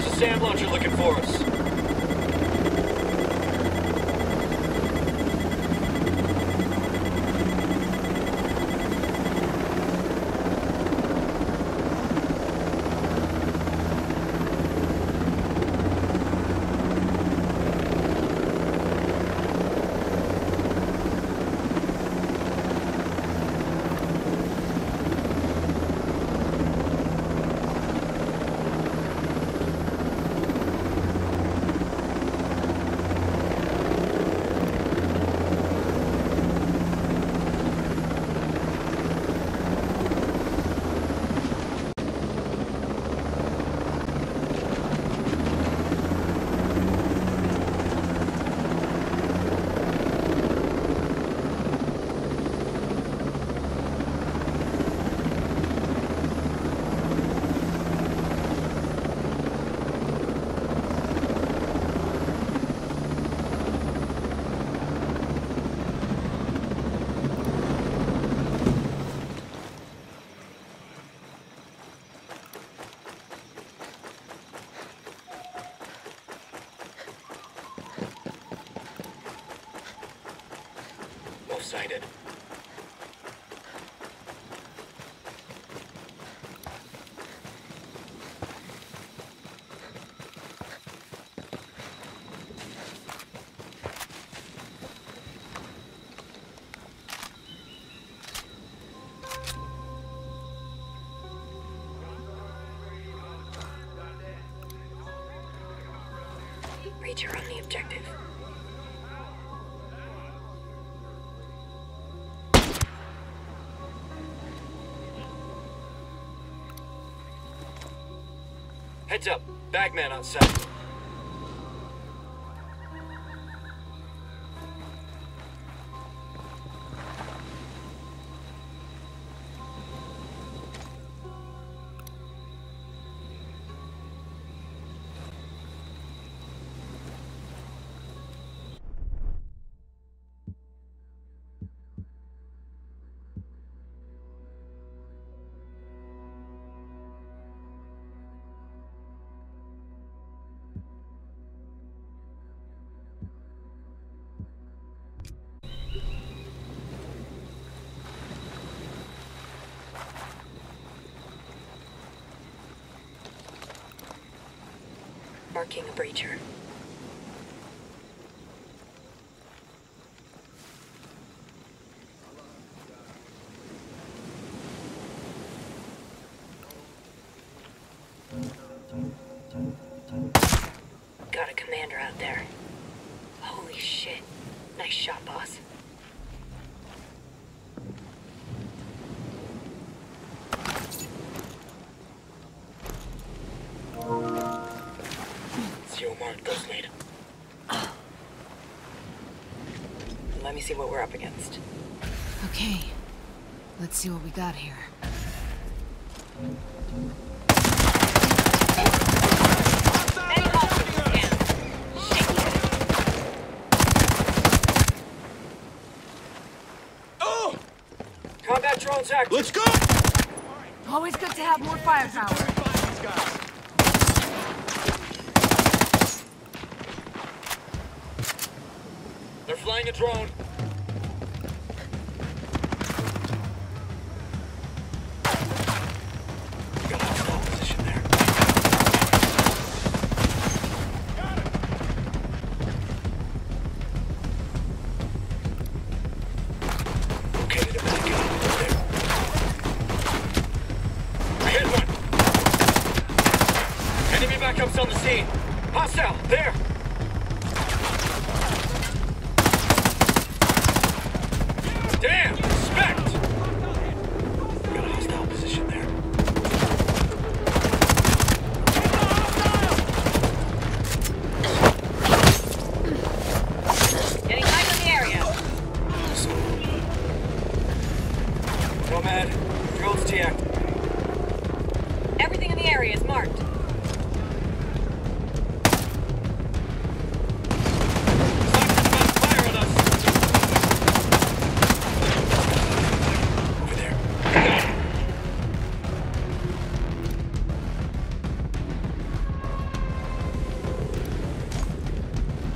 a SAM launcher looking for us. Sighted. Breacher on the objective. Heads up, bagman on site. Marking a breacher. Got a commander out there. Holy shit. Nice shot, boss. Let me see what we're up against. Okay. Let's see what we got here. Oh! Combat drones active. Let's go! Always good to have more firepower. They're flying a drone. Got a hostile position there. Okay, the back there. I hit one. Enemy backups on the scene. Hostile, there. Damn! Respect! Got a hostile position there. Getting light in the area. Nomad, drones deactivated. Everything in the area is marked.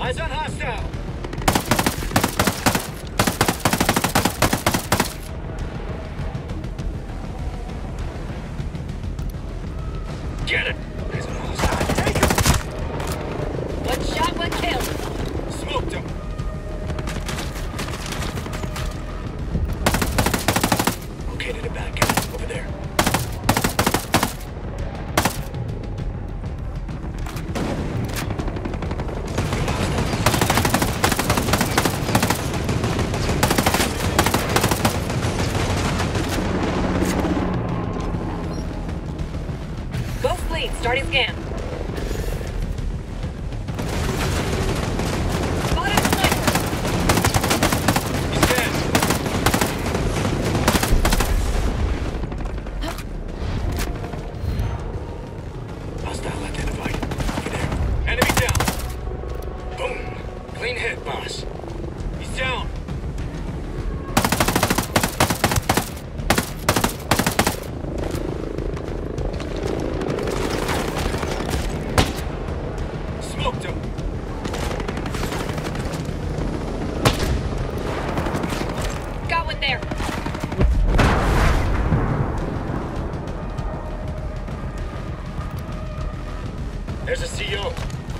Eyes on hostile! Get it! Eyes on hostile. Take him! One shot, one kill. Smoked him! Located a bad guy over there. Ghost lead, starting scan. Spotted a sniper. He's dead! Hostile identified. Over there. Enemy down! Boom! Clean hit, boss. He's down! Smoked him! Got one there. There's a CO.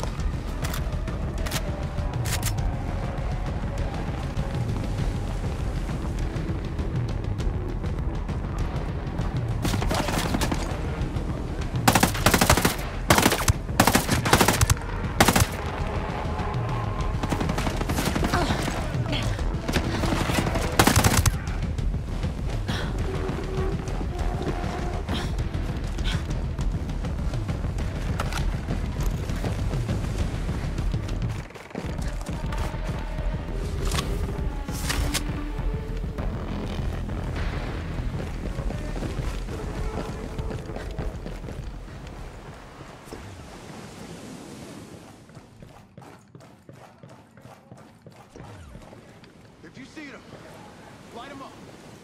If you see them, light them up.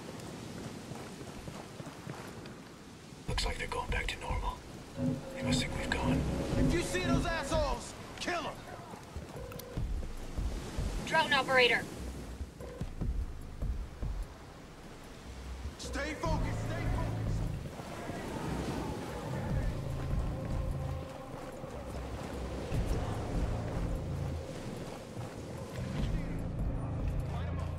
Looks like they're going back to normal. They must think we've gone. If you see those assholes, kill them. Drone operator. Stay focused. Stay focused. Light them up.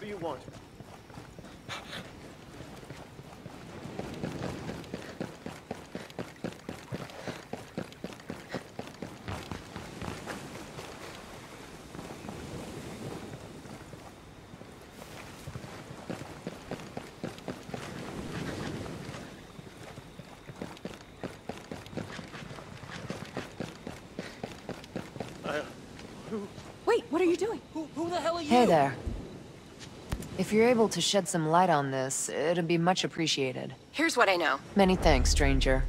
do you want? Wait, what are you doing? Who the hell are you? Hey there. If you're able to shed some light on this, it'd be much appreciated. Here's what I know. Many thanks, stranger.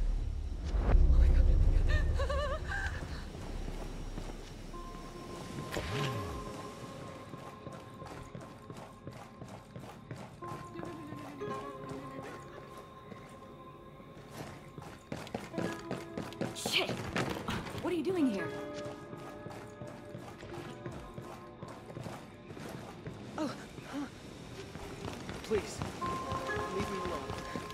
Shit! What are you doing here? Please, leave me alone.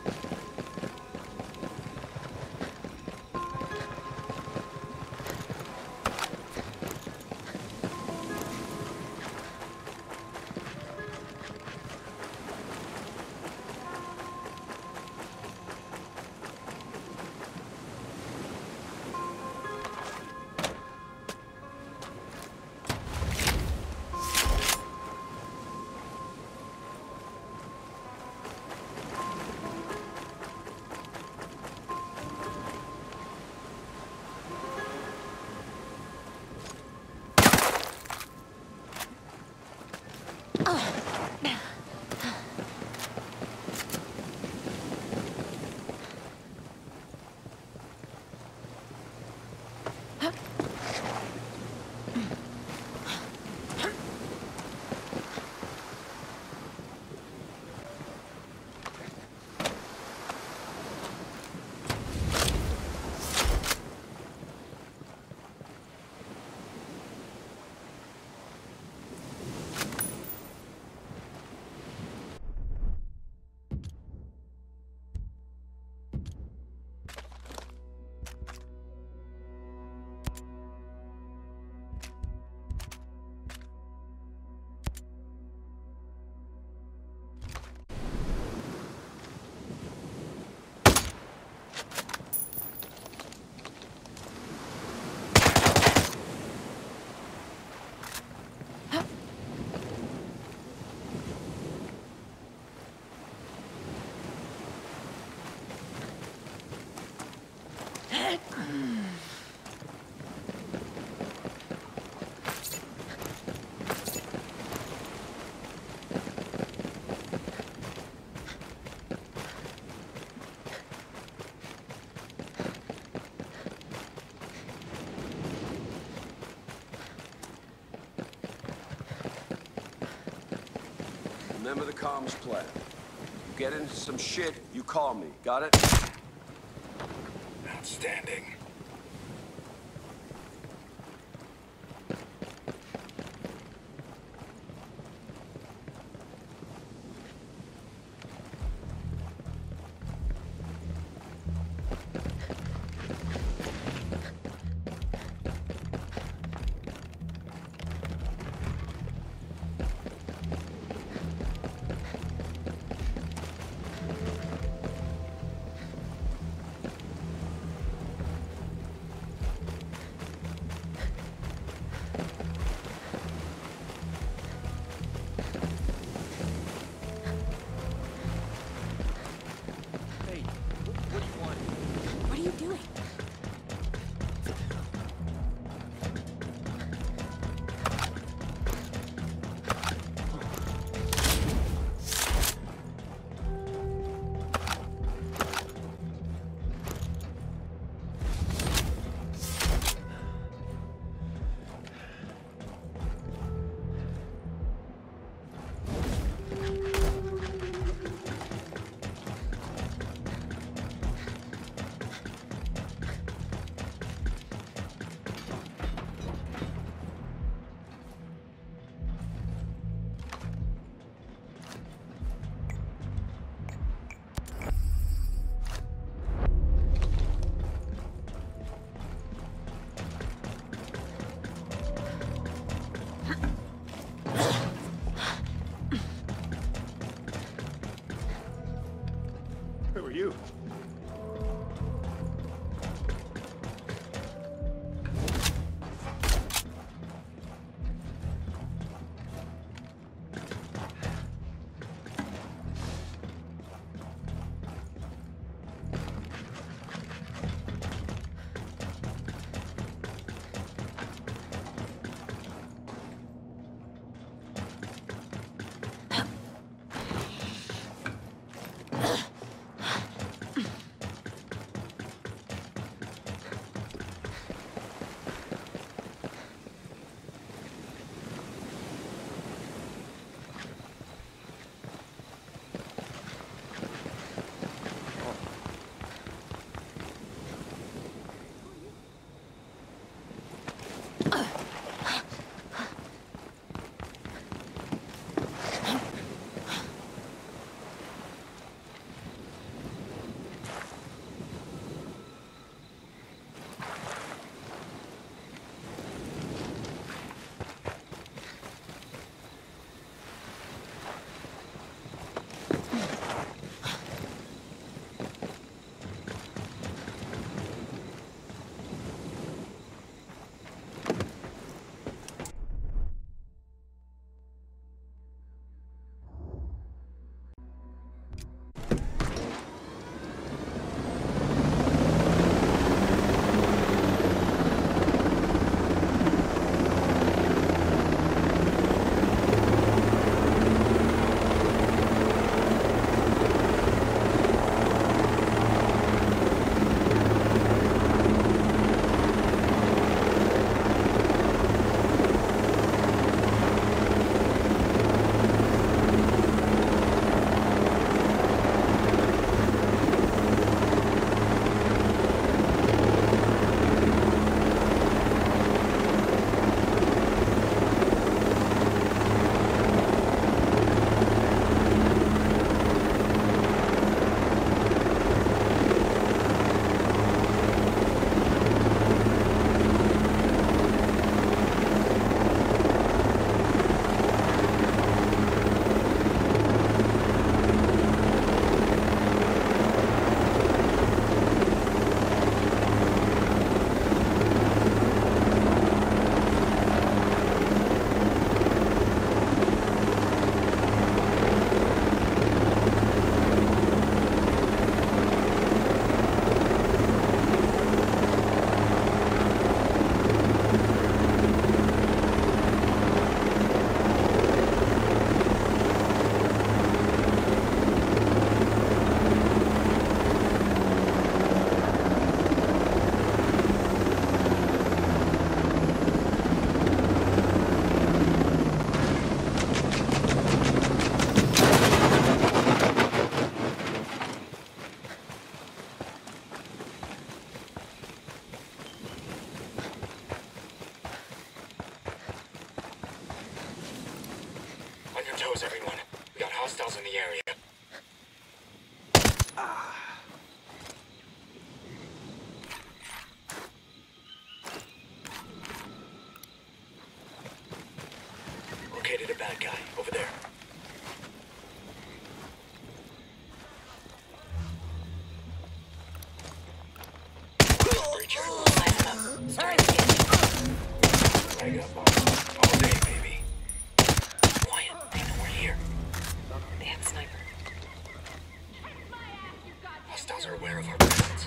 Remember the comms plan. You get into some shit, you call me. Got it? Outstanding. Who are you? toes, everyone. We got hostiles in the area. Located a bad guy over there. Breacher. Leg up all day, baby. Quiet. They know we're here. They have a sniper. Hostiles are aware of our presence.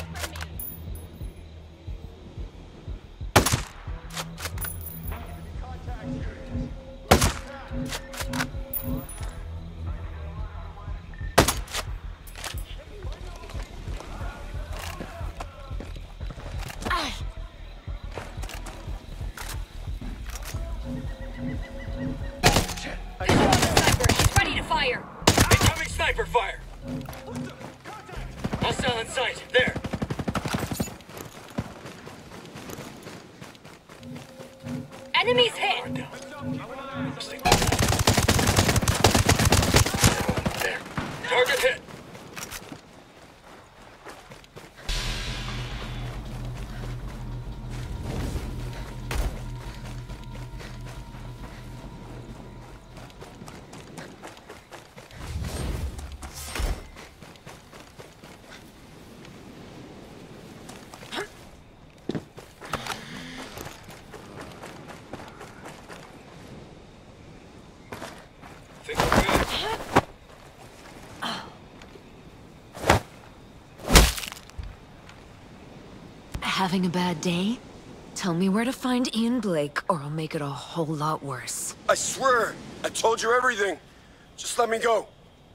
Incoming sniper fire! Hostile in sight, there! Enemies hit! There. Target hit! having a bad day? Tell me where to find Ian Blake, or I'll make it a whole lot worse. I swear, I told you everything. Just let me go.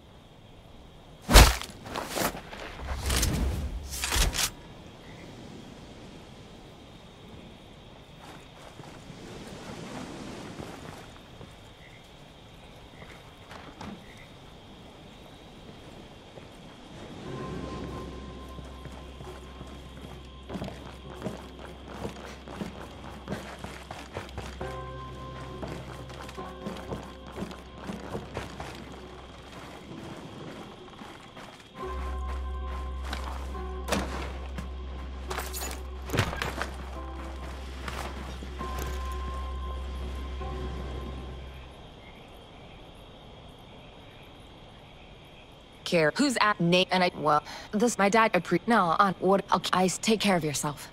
Care who's at Nate and I well this my dad no on what I take care of yourself.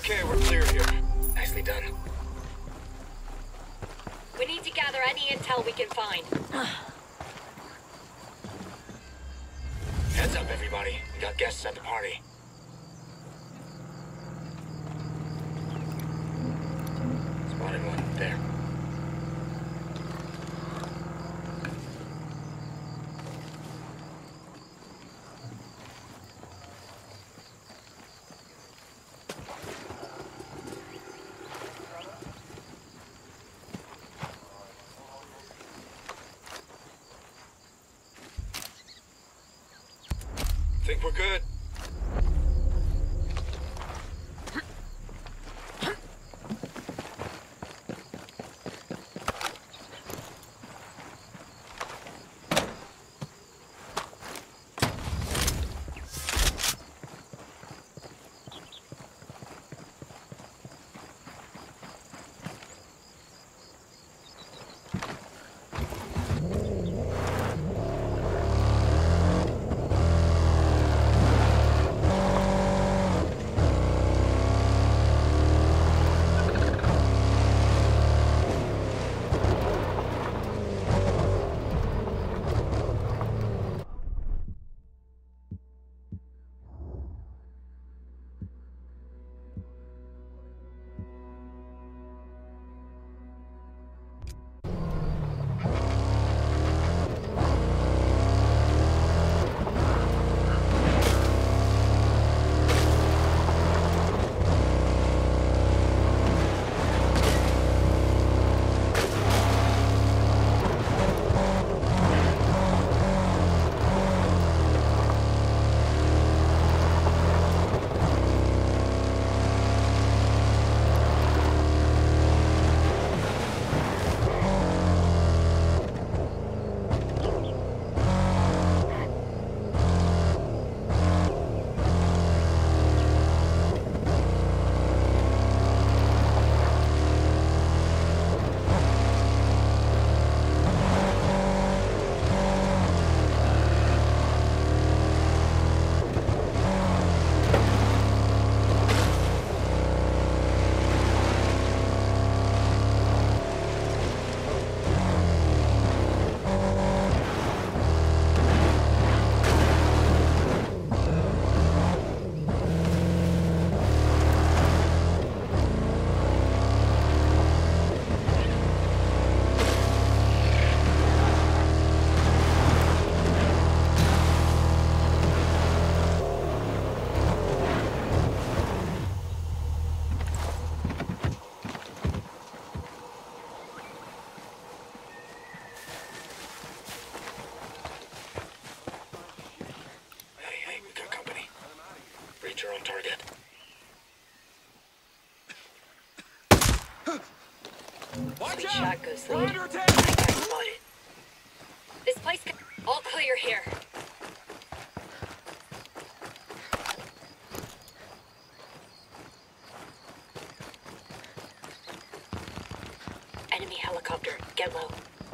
Okay, we're clear here. Nicely done. We need to gather any intel we can find. Heads up, everybody. We got guests at the party. Spotted one. There. Think we're good. Your own target. Sweet shot, Ghost Lead. I got spotted. This place can... All clear here. Enemy helicopter. Get low.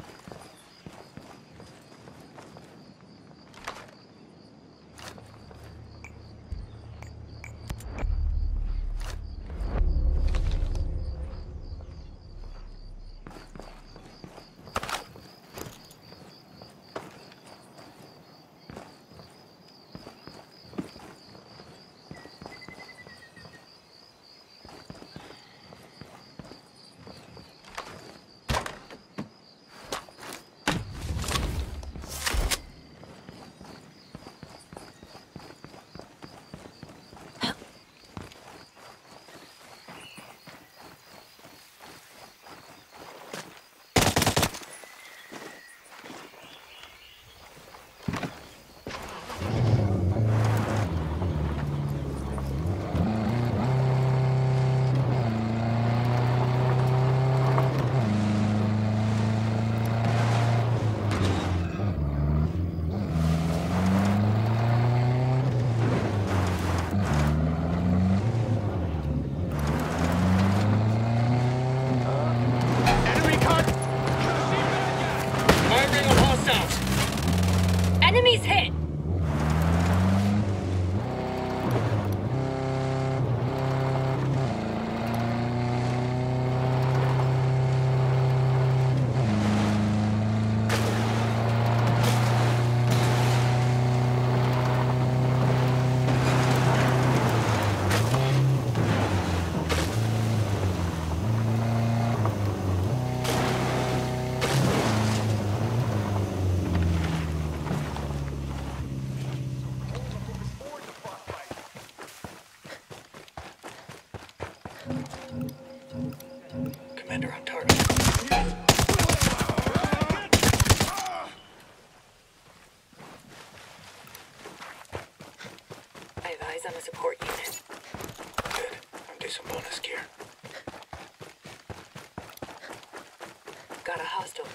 Enemies hit! eyes on a support unit. Good. I'll do some bonus gear. Got a hostile.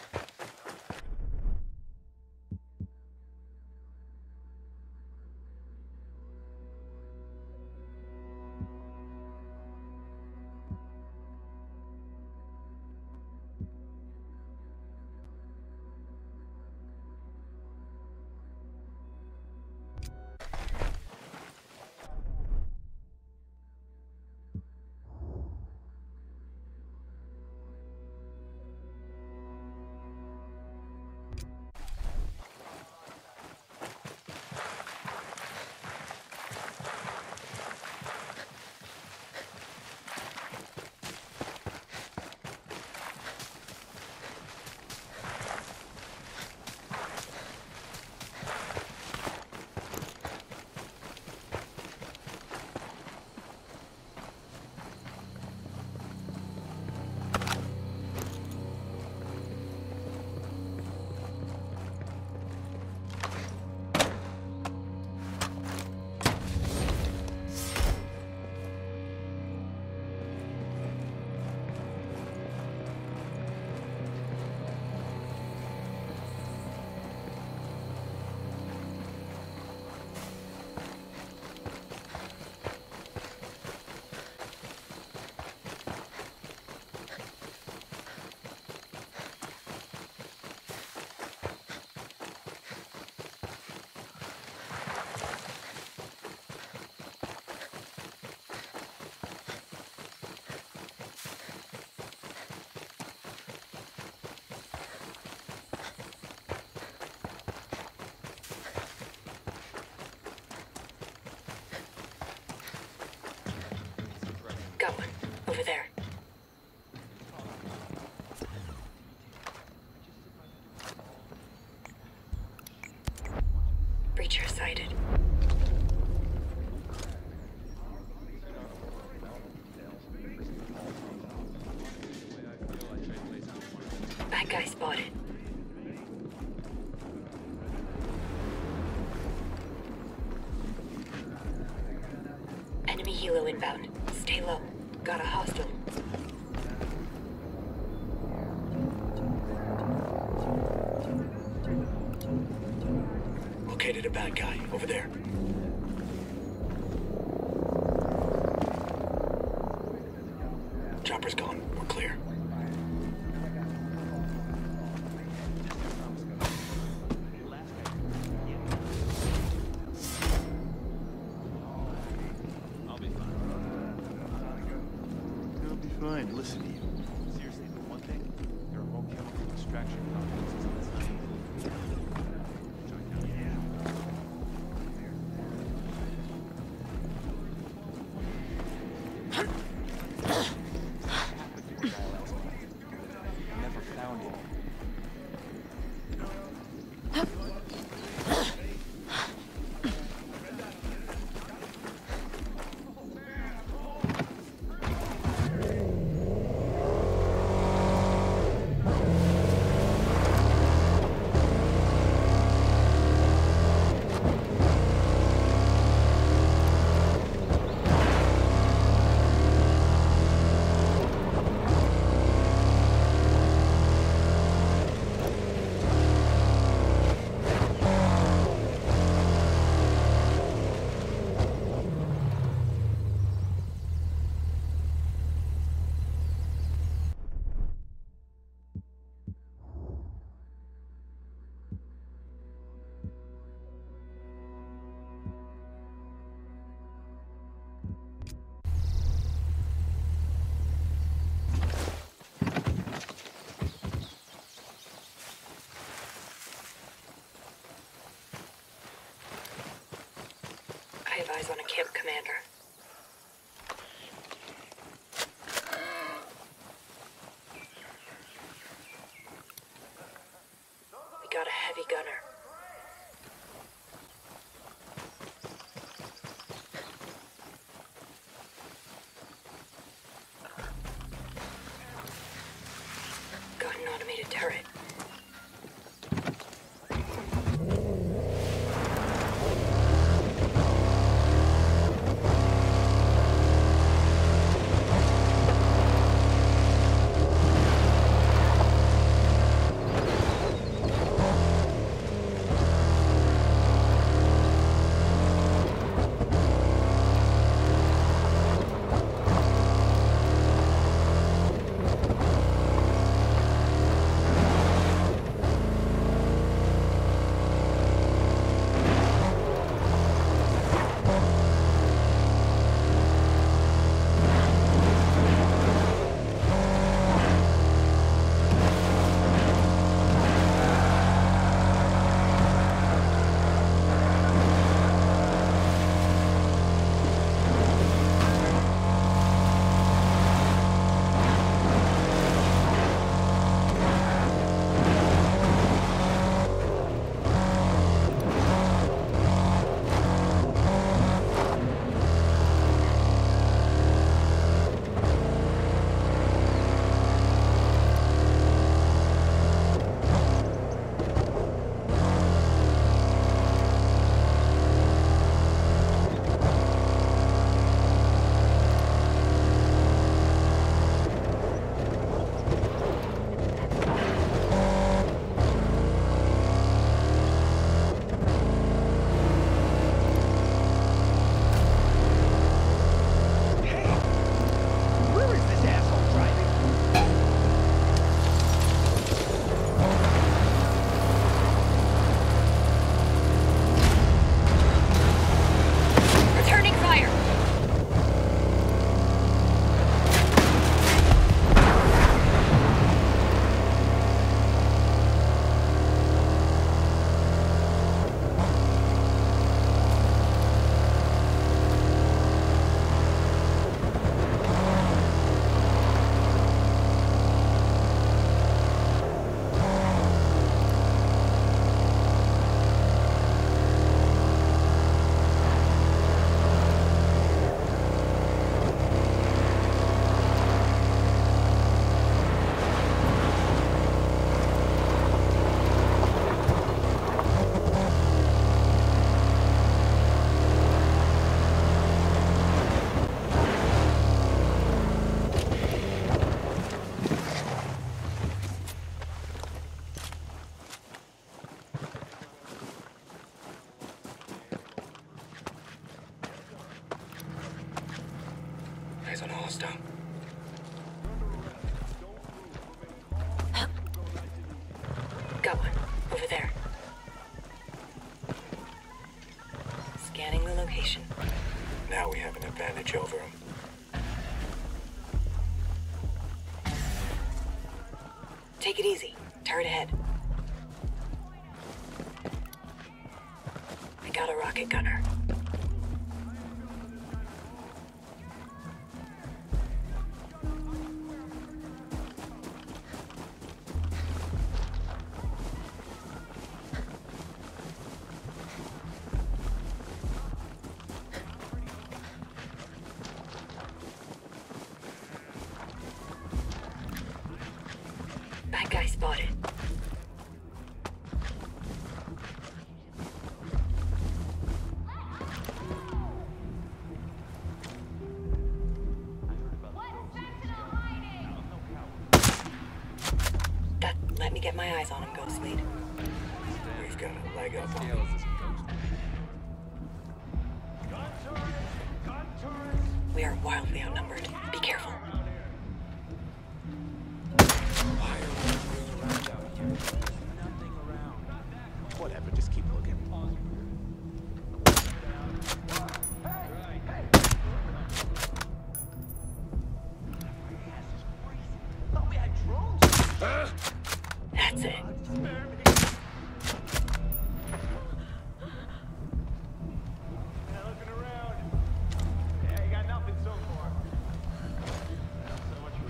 Got one. Over there. Breacher sighted. Bad guy spotted. Enemy helo inbound. Stay low. Got a hostile. Located a bad guy. Over there. Chopper's gone. We're clear. Fine, listen to you. Seriously, the one thing, there are more chemical extraction complexes in this city. Never found it. I have eyes on a camp commander. We got a heavy gunner. Got an automated turret. Hostile. Got one. Over there. Scanning the location. Now we have an advantage over him. Take it easy. Turret ahead. I got a rocket gunner. Bad guy spotted. Let me get my eyes on him, Ghost Lead. We've got a leg up on Yeah, him. let's just We are wildly outnumbered. Be careful. Why are we screwing around out here? There's nothing around. Whatever, just keep looking. That's it. Looking around. Yeah, you got nothing so far. So much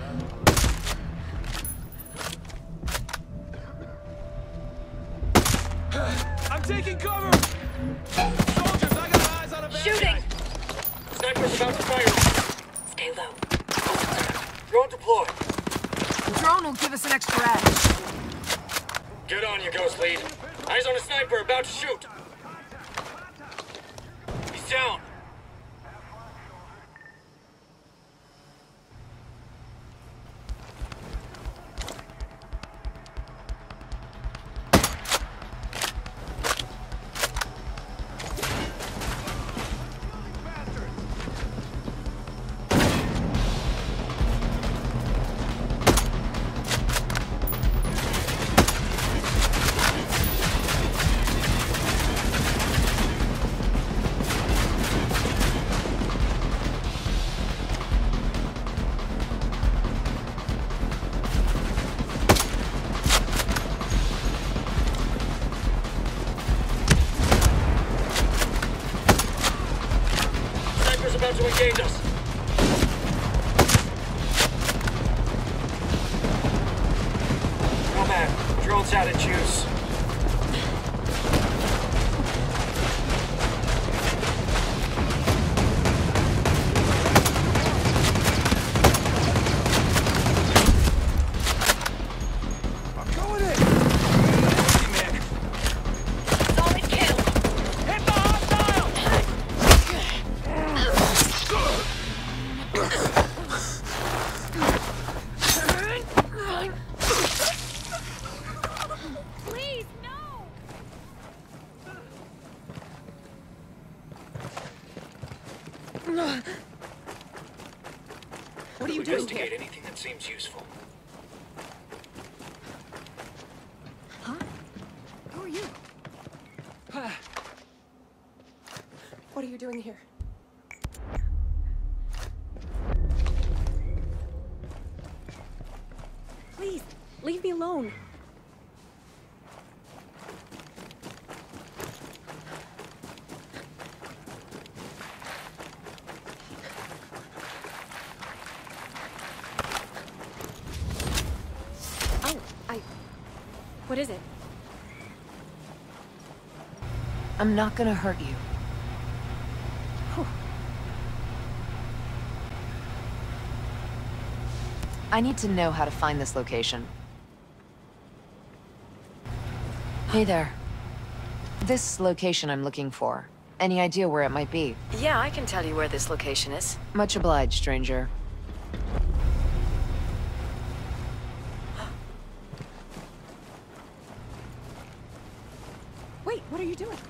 rather. I'm taking cover! Soldiers, I got eyes on a bad Shooting! guy. Sniper's about to fire. Stay low. Drone deployed. The drone will give us an extra edge. Get on, you Ghost Lead. Eyes on a sniper about to shoot. He's down. Sniper's about to engage us. Nomad, drone's out of juice. I'm going in! Man. Solid kill. Hit the hostile! Please, no! What are you doing Investigate here? anything that seems useful. Huh? Who are you? What are you doing here? Please, leave me alone. Oh, what is it? I'm not gonna hurt you. I need to know how to find this location. Hey there. This location I'm looking for. Any idea where it might be? Yeah, I can tell you where this location is. Much obliged, stranger. Wait, what are you doing?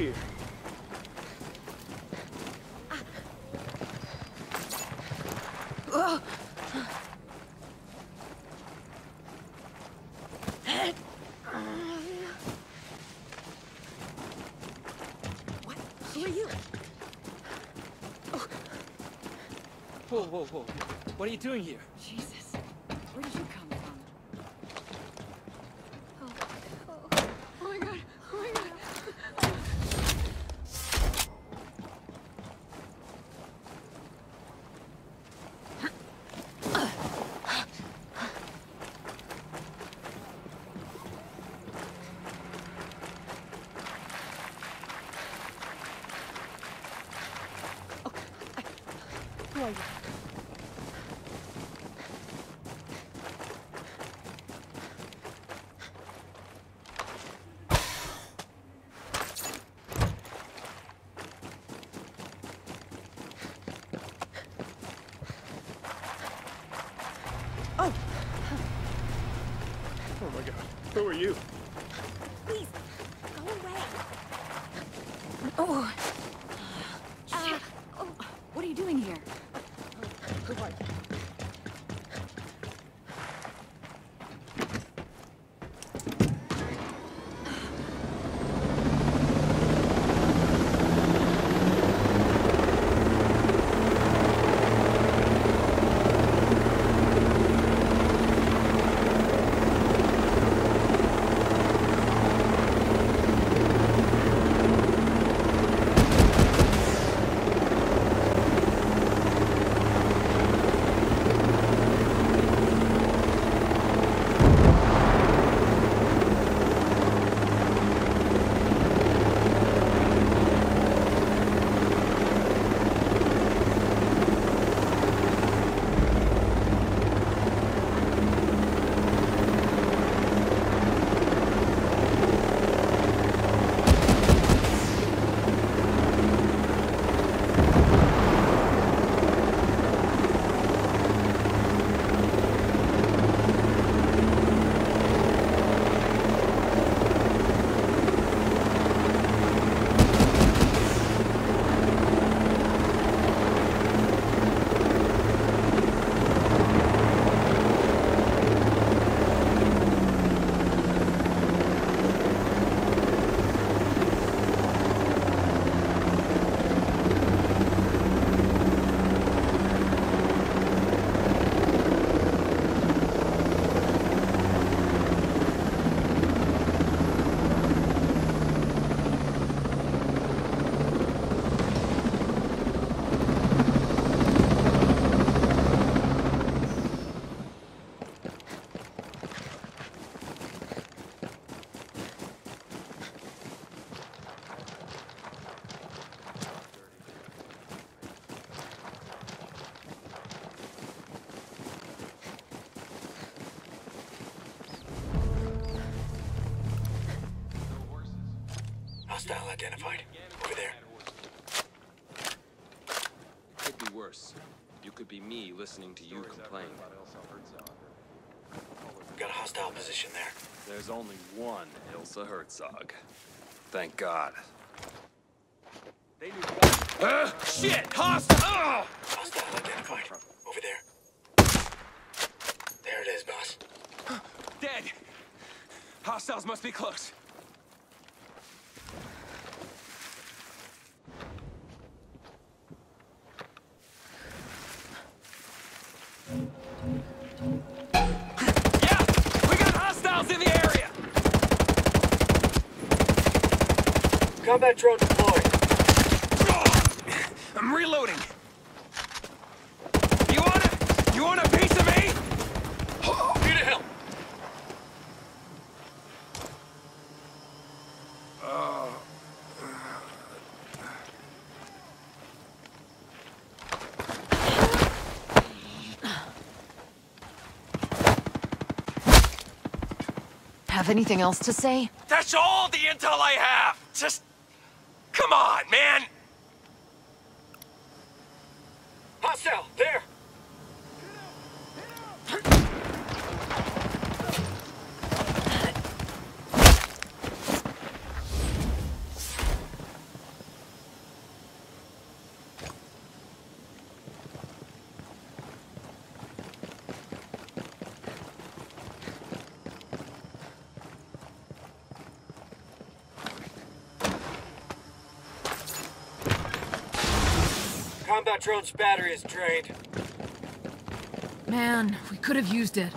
here. What? Who are you? Whoa, whoa, whoa. What are you doing here? Jesus. Where did you come from? Oh my god. Oh my god. Who are you? Oh my god. Who are you? Please, go away. Oh. Oh. What are you doing here? Goodbye. Hostile identified. Over there. It could be worse. You could be me listening to you complain. Got a hostile position there. There's only one Ilsa Herzog. Thank God. They knew shit! Hostile! Hostile identified. Over there. There it is, boss. Dead! Hostiles must be close. Yeah! We got hostiles in the area! Combat drone deployed. I'm reloading. You want a piece of me? Need a help. Have anything else to say? That's all the intel I have! Just... come on, man! Hostile, there! combat drone's battery is drained. Man, we could have used it.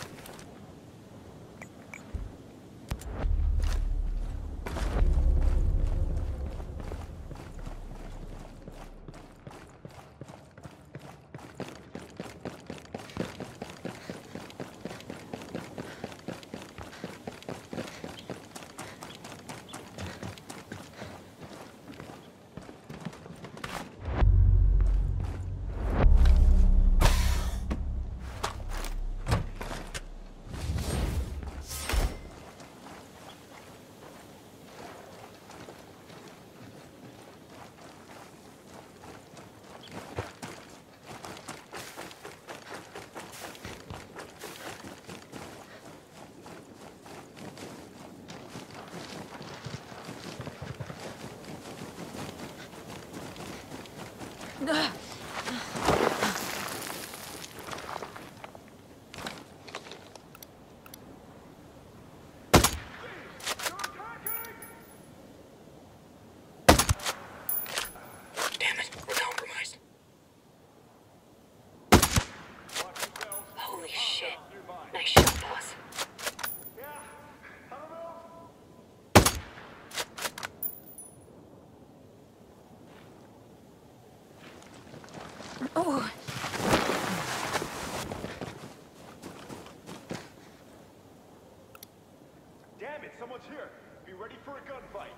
Damn it, we're compromised. Holy shit. Nice shot, boss. Oh. Damn it, someone's here. Be ready for a gunfight.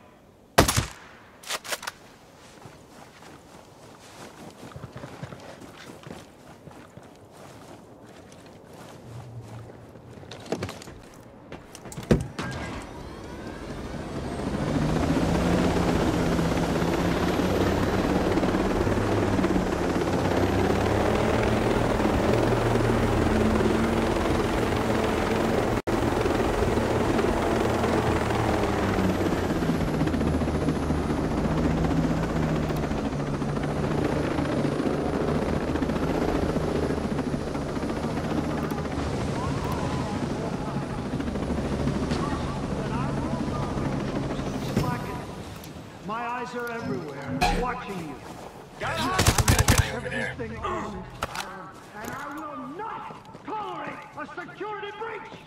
My eyes are everywhere, watching you. Got a guy over there. Everything on this island, and I will not tolerate a security breach!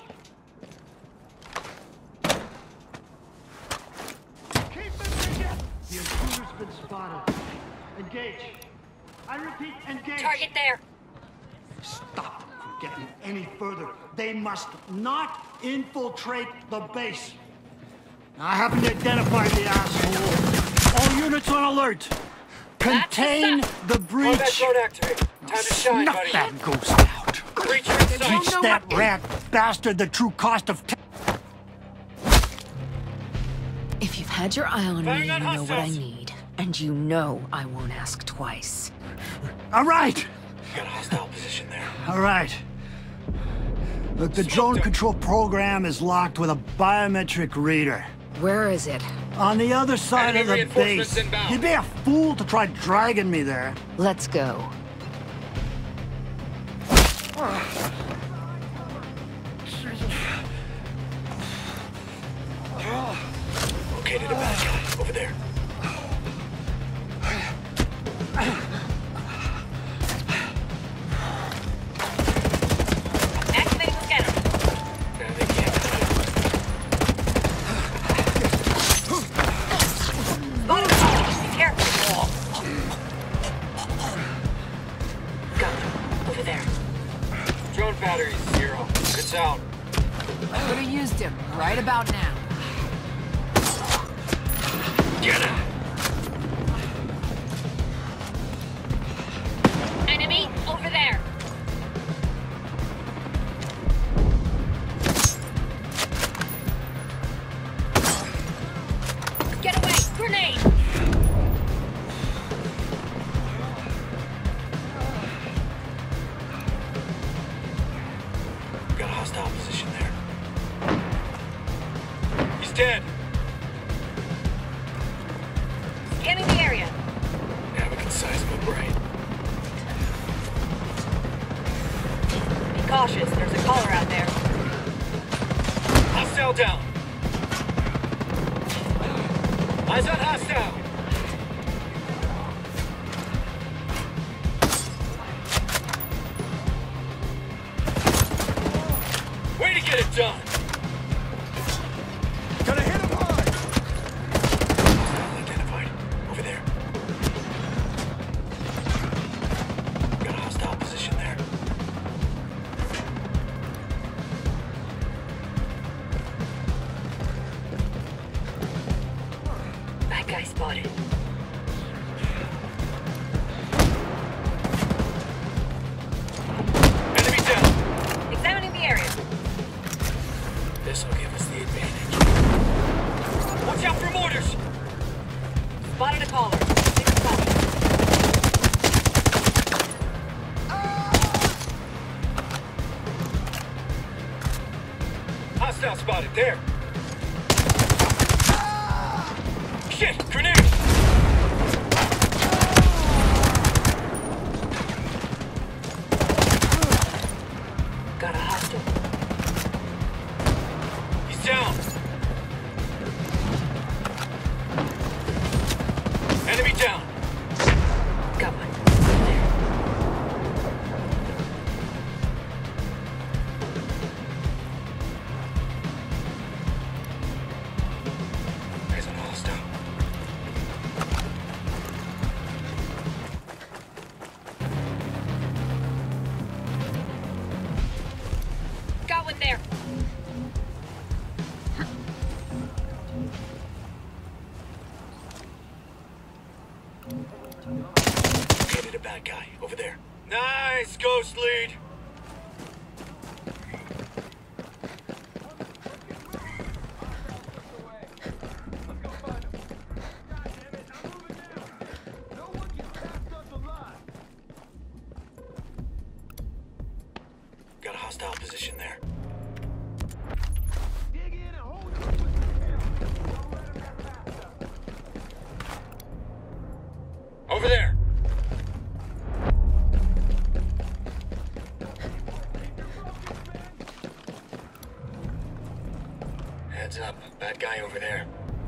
Keep them together! The intruder's been spotted. Engage. I repeat, engage. Target there. Stop them from getting any further. They must not infiltrate the base. I haven't identified the asshole. All units on alert. Contain the breach. Combat drone activated. Time to shine, Snuff buddy. that ghost out. Breacher in sight. Teach that rat bastard the true cost of. If you've had your eye on me, Firing you on know what I hostiles. need. And you know I won't ask twice. All right. Got a hostile position there. All right. Look, the drone control program is locked with a biometric reader. Where is it? On the other side Enemy of the reinforcements base. inbound. You'd be a fool to try dragging me there. Let's go. Located a bad guy over there. Activating the scanner. Yeah, they can't cut it. Be careful. Got him. Over there. Drone battery 0. It's out. I could have used him right about now. Get him. Enemy over there. Get away! Grenade! Got a hostile position there. He's dead. Scanning the area. Yeah, we can size him up right. Be cautious. There's a caller out there. Hostile down. Eyes on hostile. get it done. Gonna hit him hard! Hostile identified. Over there. Got a hostile position there. Bad guy spotted. Enemy down. Examining the area. This will give us the advantage. Watch out for mortars! Spotted a caller. Take a call. Hostile spotted there. Shit! Grenade! Got a hostile. He's down. Enemy down. Got one. There's an hostile. Got one there. Located a bad guy over there. Nice, ghost lead. Got a hostile position there. Dig in and hold it. Over there. Heads up, bad guy over there.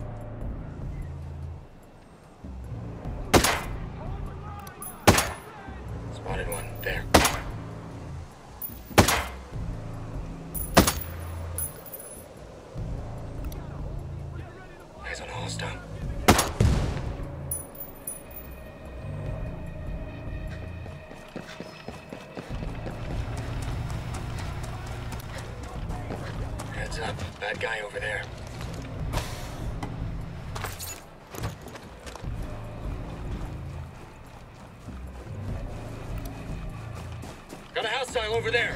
Spotted one there. Eyes on a hostile. Heads up, bad guy over there. Got a hostile over there.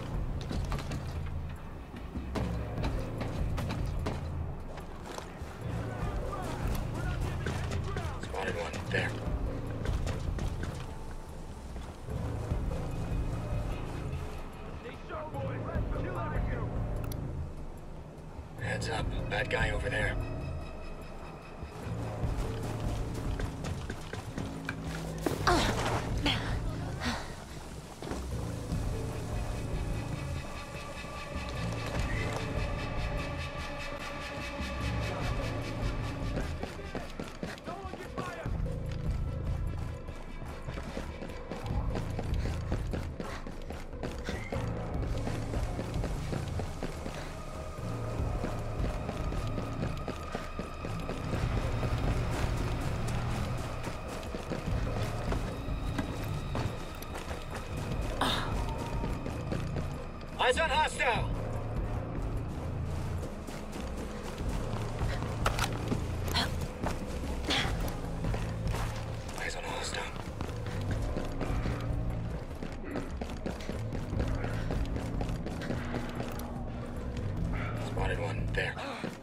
Spotted one there. Heads up, bad guy over there. Eyes on hostile! Eyes on hostile. Spotted one there.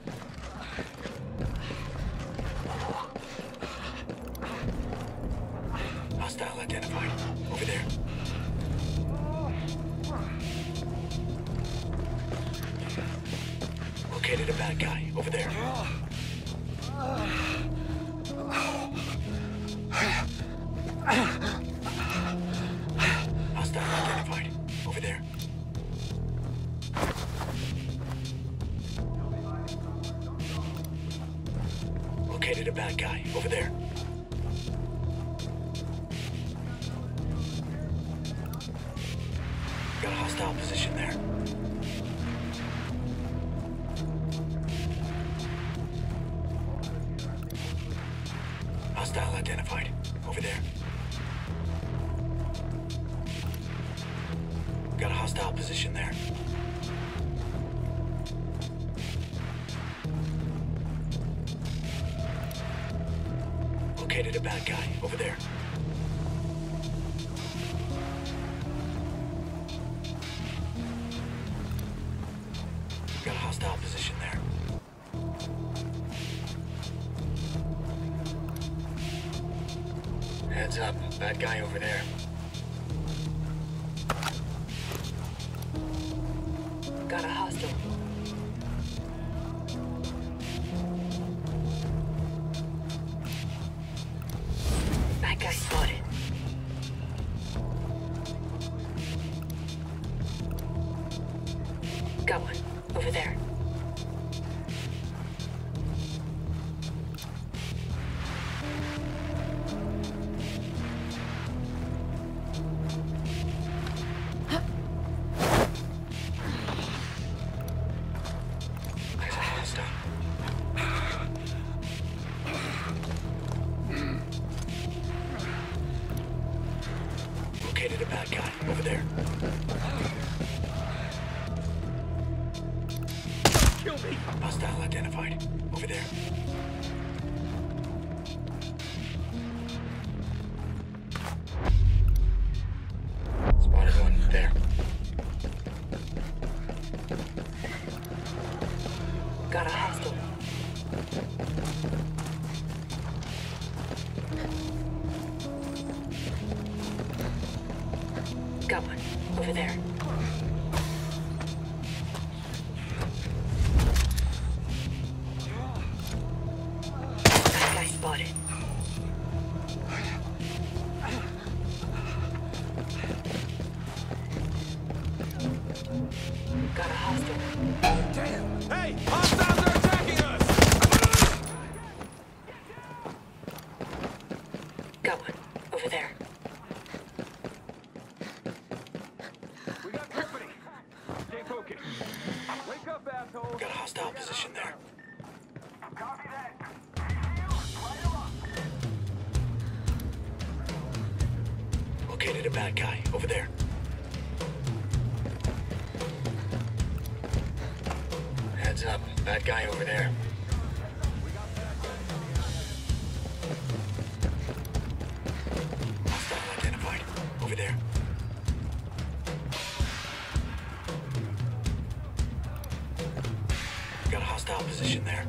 Hostile identified. Over there. Located a bad guy over there. Hostile identified over there. Located a bad guy over there. Got a hostile position there. Located a bad guy over there. Got a hostile position there. Heads up, bad guy over there. Got a hostile. Bad guy spotted. Got one. Over there. There's a hostile. Located a bad guy over there. Kill me! Hostile identified. Over there. Spotted one. There. Got a hostile. Got one. Over there. Bad guy spotted. Got a hostile. Hey! Hostiles are attacking us! Got one. Over there. We got company! Stay focused. Wake up, asshole! Got a hostile position there. Copy that! Located a bad guy over there. Heads up, bad guy over there. Hostile identified. Over there. Got a hostile position there.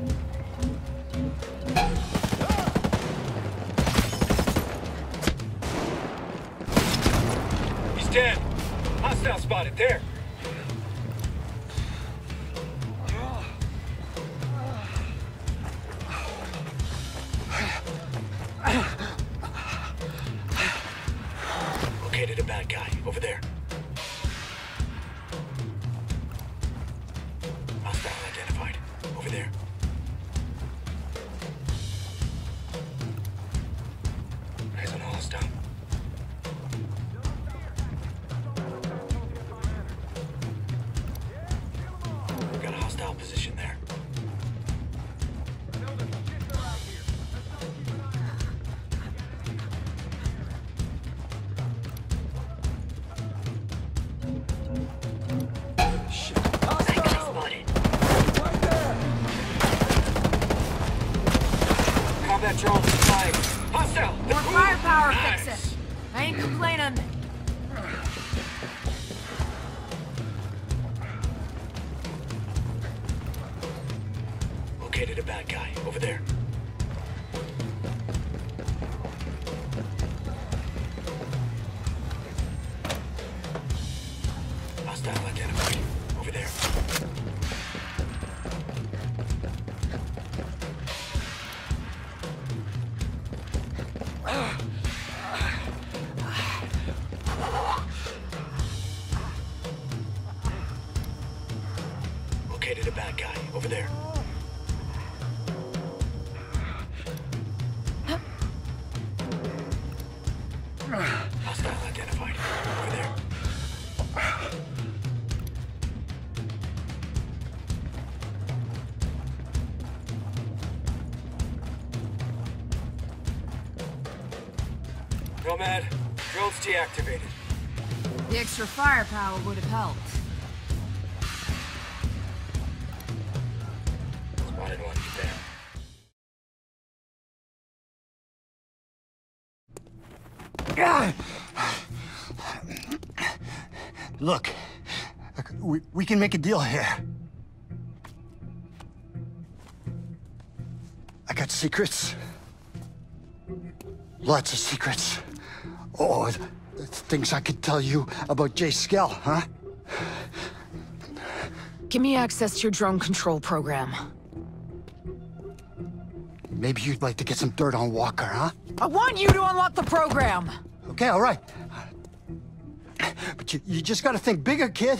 He's dead. Hostile spotted there. Located a bad guy over there. Hostile identified. Over there. Eyes on a hostile. Got a hostile position there. Bad guy spotted. Combat drone flying. Hostile! More firepower, Nice. fix it. I ain't complaining. Located a bad guy over there. Hostile identified. Over there. Located a bad guy over there. Hostile identified. Over there. Nomad, drone's deactivated. The extra firepower would have helped. Look, we can make a deal here. I got secrets. Lots of secrets. Oh, things I could tell you about Jay Skell, huh? Give me access to your drone control program. Maybe you'd like to get some dirt on Walker, huh? I want you to unlock the program! Okay, all right. But you just gotta think bigger, kid.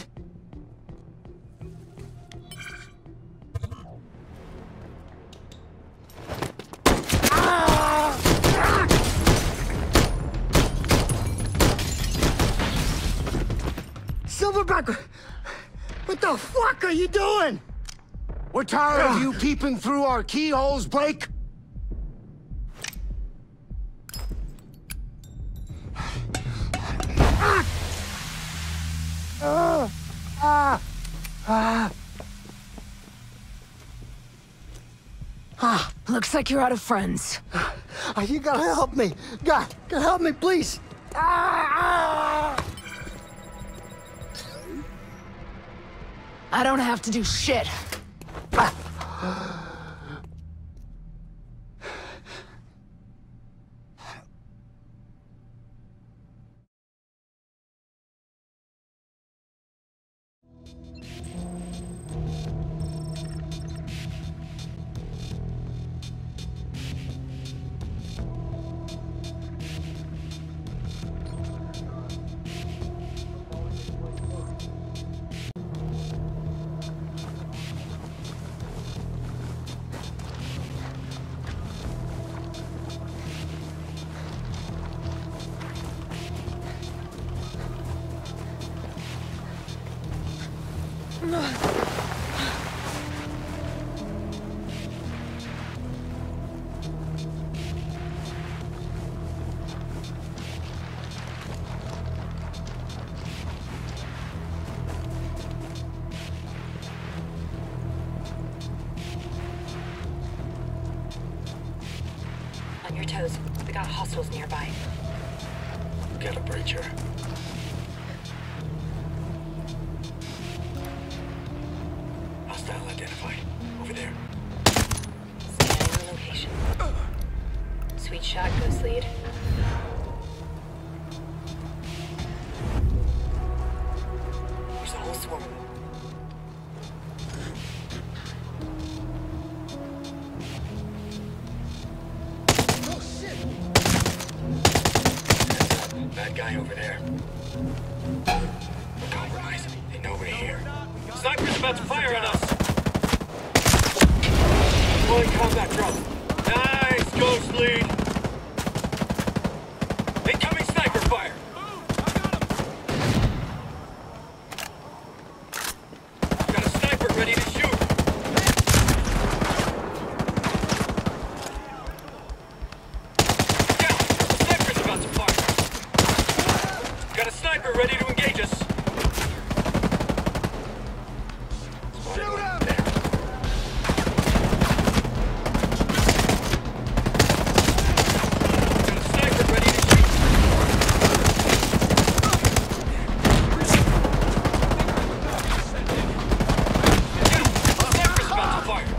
Silverback, what the fuck are you doing? We're tired of you peeping through our keyholes, Blake. Looks like you're out of friends. You gotta help me. God, help me, please. I don't have to do shit. On your toes. We got hostiles nearby. Get a breacher. Hostile identified. Over there. Scanning the location. Sweet shot, Ghost Lead. There's a whole swarm of them. Bad guy over there. We're compromised. They know we're here. Sniper's about to fire on us! Deploying combat drone. Nice, Ghost Lead! Incoming sniper fire! Got a sniper ready to shoot! Down! The sniper's about to fire! Got a sniper ready to engage us! Shoot him! Got a sniper ready to shoot! Down! The sniper's about to fire!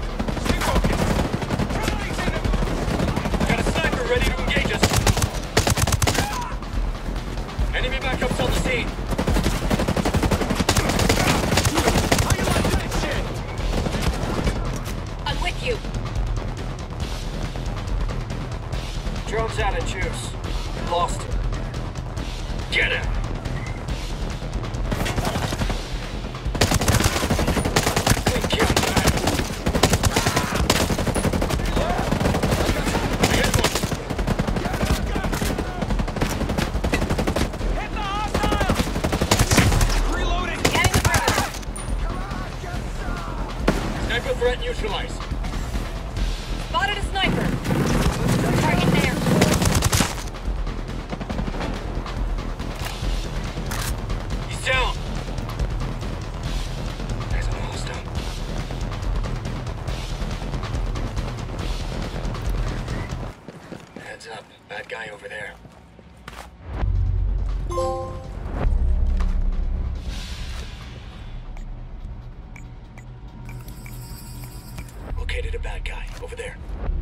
Got a sniper ready to engage us! Enemy backups on the scene! How you like that shit? I'm with you. Drone's out of juice. Lost him. Get him! Clean kill, man. I hit one. Hit the hostile! Reloading! Scanning the perimeter. Sniper threat neutralized. Spotted a sniper. Target there. He's down. There's an hostile. Heads up. Bad guy over there. located a bad guy over there.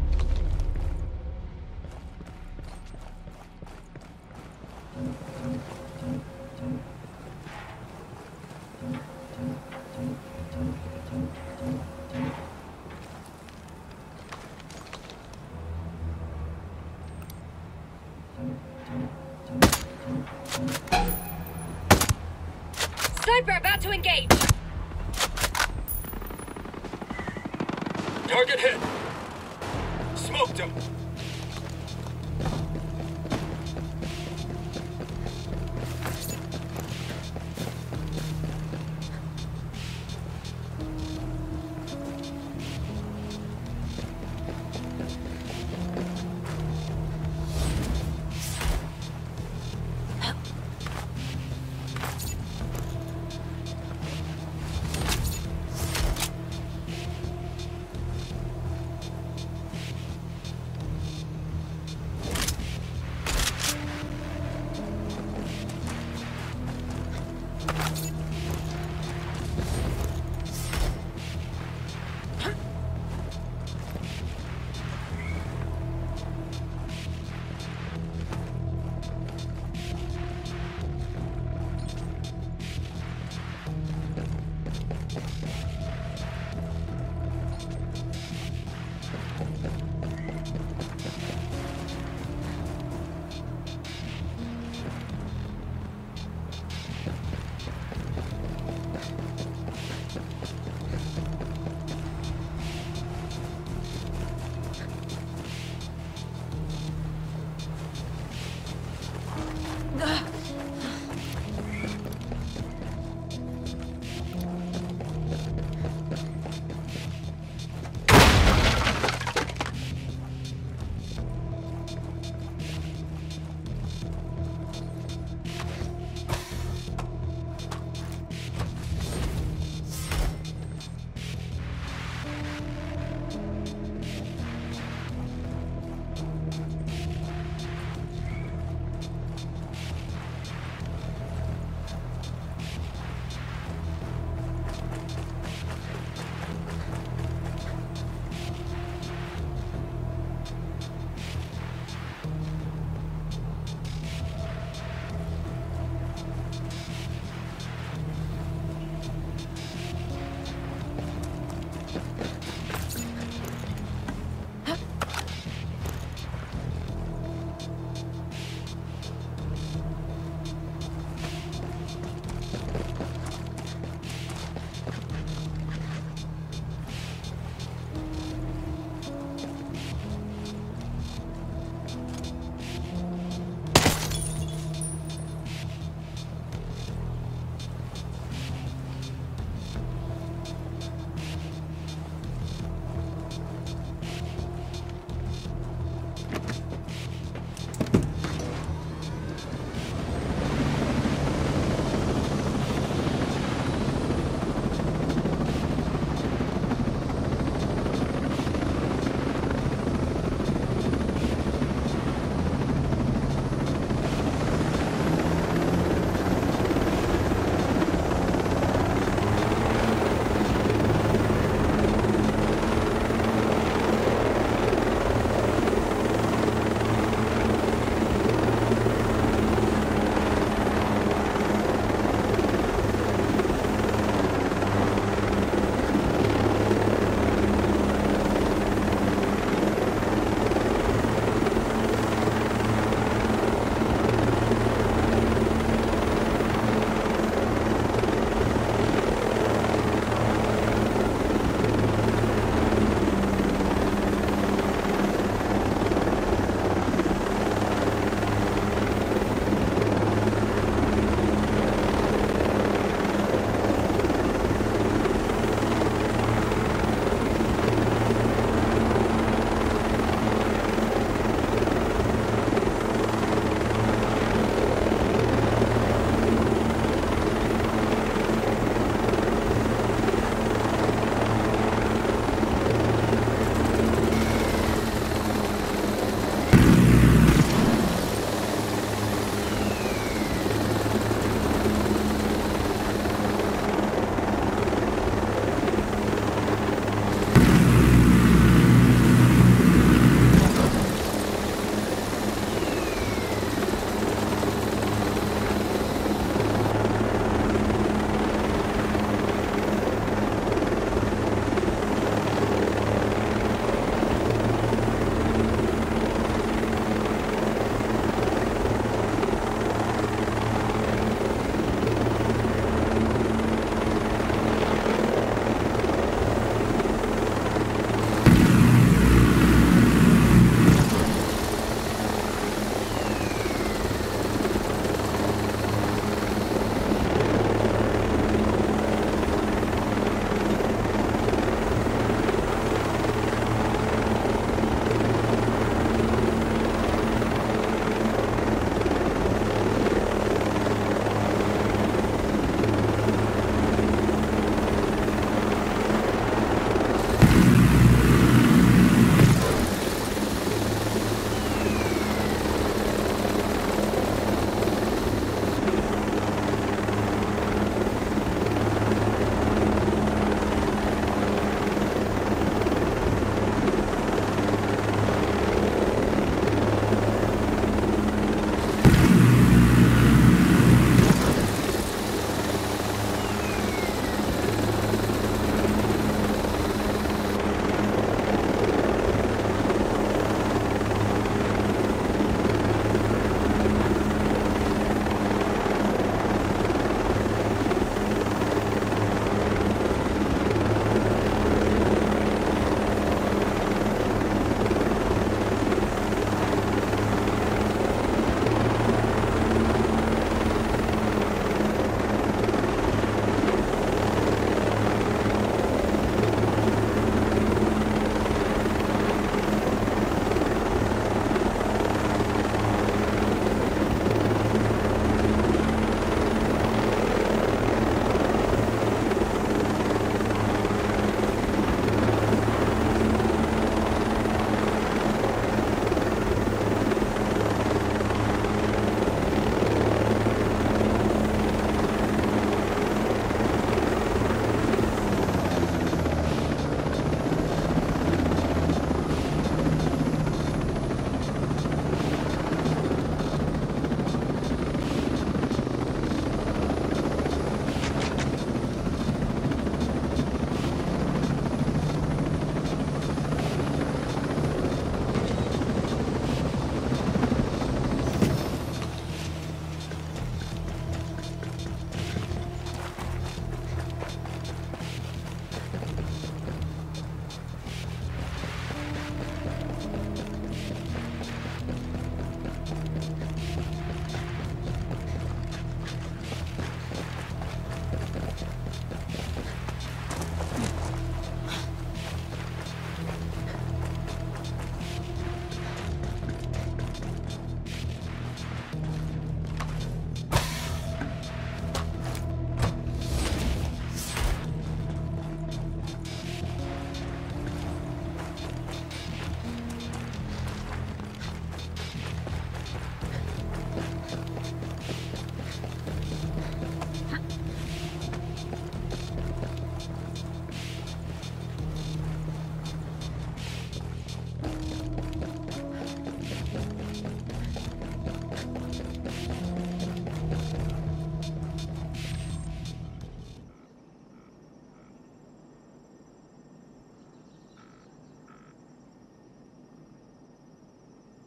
Sniper about to engage. Target hit. Smoked him.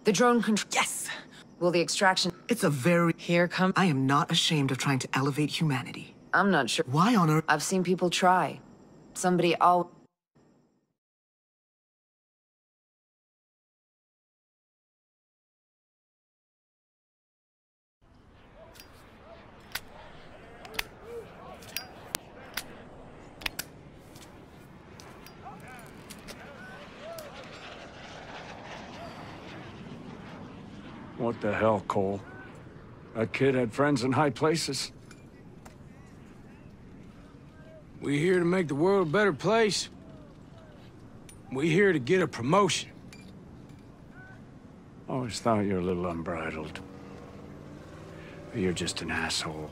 The drone control. Yes! Will the extraction... It's a very... Here come... I am not ashamed of trying to elevate humanity. I'm not sure. Why on earth... I've seen people try. Somebody all... What the hell, Cole? That kid had friends in high places. We here to make the world a better place. We here to get a promotion. Always thought you were a little unbridled. But you're just an asshole.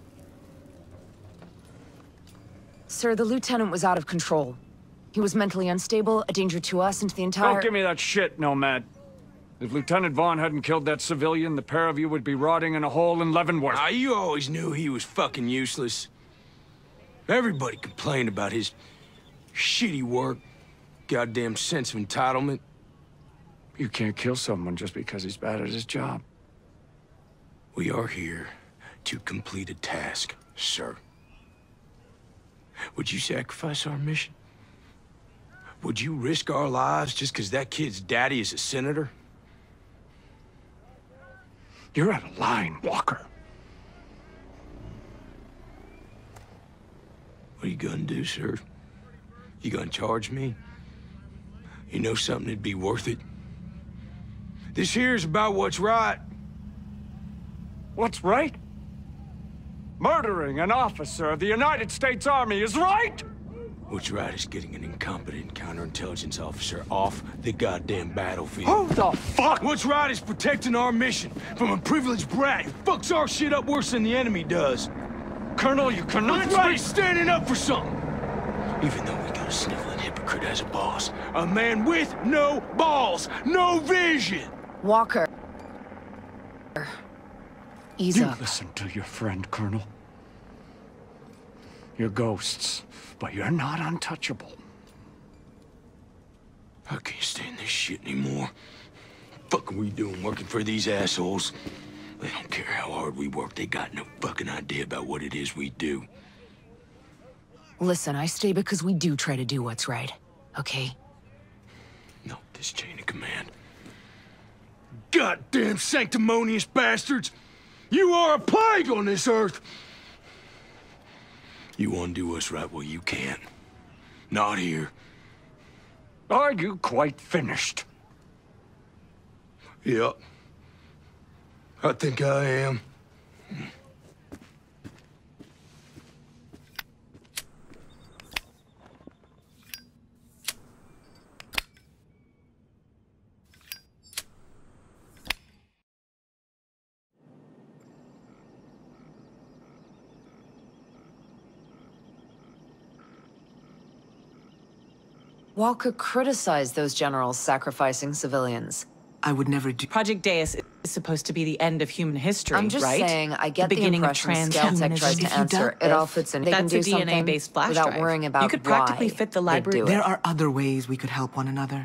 Sir, the lieutenant was out of control. He was mentally unstable, a danger to us and to the entire... Don't give me that shit, Nomad. If Lieutenant Vaughn hadn't killed that civilian, the pair of you would be rotting in a hole in Leavenworth. Ah, you always knew he was fucking useless. Everybody complained about his shitty work, goddamn sense of entitlement. You can't kill someone just because he's bad at his job. We are here to complete a task, sir. Would you sacrifice our mission? Would you risk our lives just because that kid's daddy is a senator? You're out of line, Walker. What are you gonna do, sir? You gonna charge me? You know something that'd be worth it? This here's about what's right. What's right? Murdering an officer of the United States Army is right! What's right is getting an incompetent counterintelligence officer off the goddamn battlefield. Who the fuck? What's right is protecting our mission from a privileged brat who fucks our shit up worse than the enemy does. Colonel, you cannot... What's right is standing up for something. Even though we got a sniveling hypocrite as a boss. A man with no balls, no vision. Walker. Ease You up. listen to your friend, Colonel. You're ghosts, but you're not untouchable. I can't stand this shit anymore. What the fuck are we doing working for these assholes? They don't care how hard we work. They got no fucking idea about what it is we do. Listen, I stay because we do try to do what's right, okay? No, this chain of command. Goddamn sanctimonious bastards! You are a plague on this earth! You want to do what's right? Well, you can't. Not here. Are you quite finished? Yep. I think I am. Walker criticized those generals sacrificing civilians. I would never do... Project Deus is supposed to be the end of human history, I'm just right? saying, I get the the beginning impression of Scaltech tries to answer. It all fits in. They can That's do a something DNA-based flash without drive. worrying about You could practically why fit the they library. do it. There are other ways we could help one another.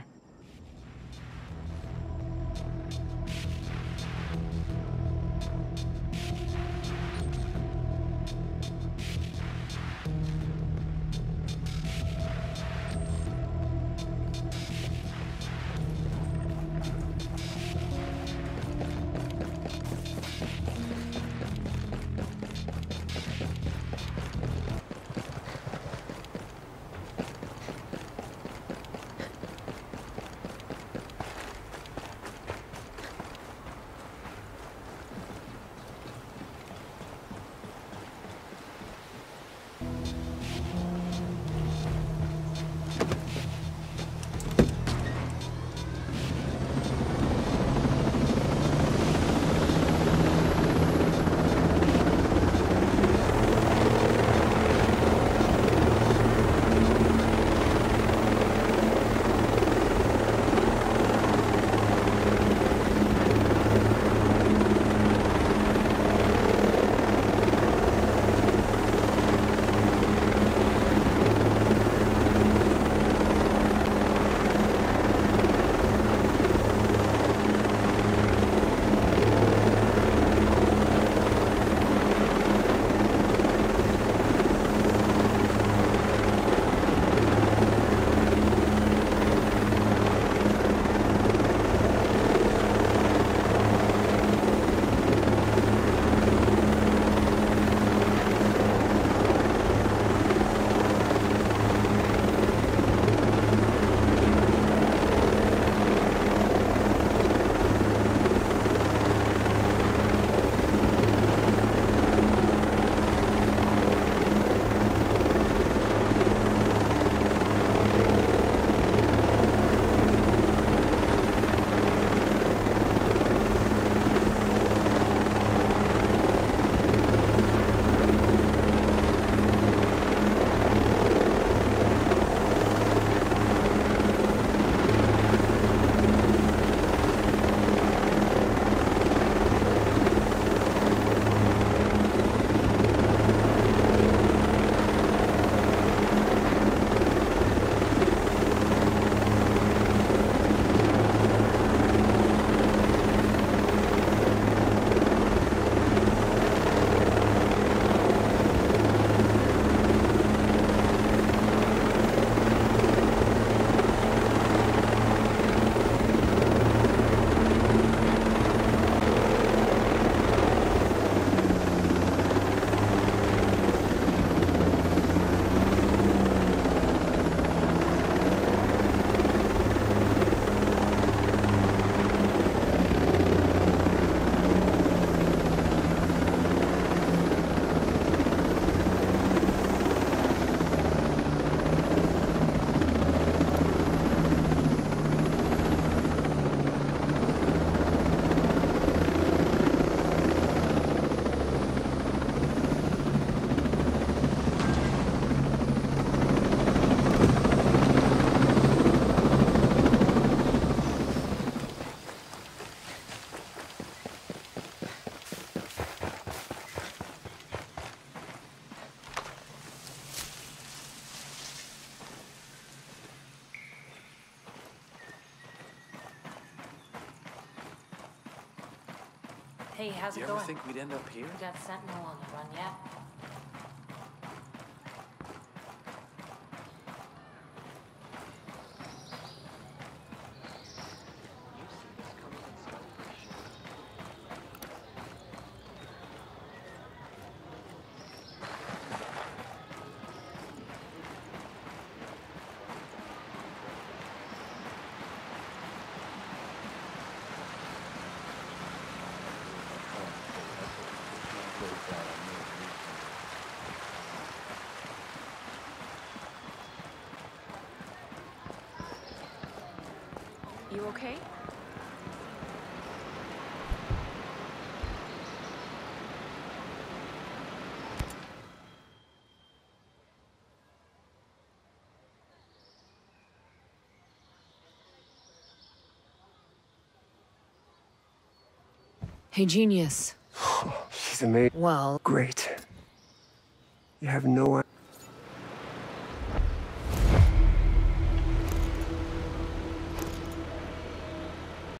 Hey, how's You it ever going? think we'd end up here? You got Sentinel on the run yet? You okay? Hey, genius. She's amazing. Well... Great. You have no idea.